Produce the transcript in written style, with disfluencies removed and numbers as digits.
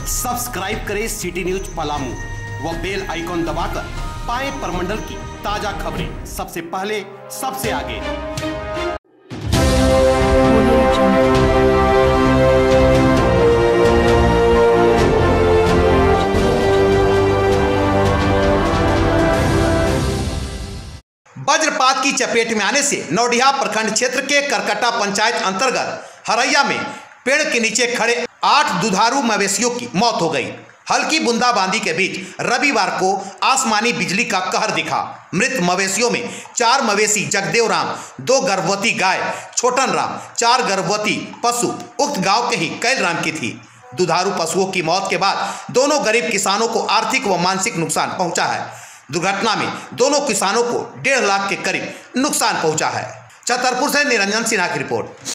Subscribe करें city news Palamu व bell icon दबाकर पाएं प्रमंडल की ताजा खबरें सबसे पहले सबसे आगे। वज्रपात की चपेट में आने से नौडिहा प्रखंड क्षेत्र के करकट्टा पंचायत अंतर्गत हरैया में पेड़ के नीचे खड़े 8 दुधारू मवेशियों की मौत हो गई। हल्की बूंदाबांदी के बीच रविवार को आसमानी बिजली का कहर दिखा। मृत मवेशियों में 4 मवेशी जगदेव राम, 2 गर्भवती गाय छोटन राम, 4 गर्भवती पशु उक्त गांव के ही कैल राम की थी। दुधारू पशुओं की मौत के बाद दोनों गरीब किसानों को आर्थिक व मानसिक नुकसान पहुंचा है। दुर्घटना में दोनों किसानों को 1.5 लाख के करीब नुकसान पहुंचा है। छतरपुर से निरंजन सिन्हा की रिपोर्ट।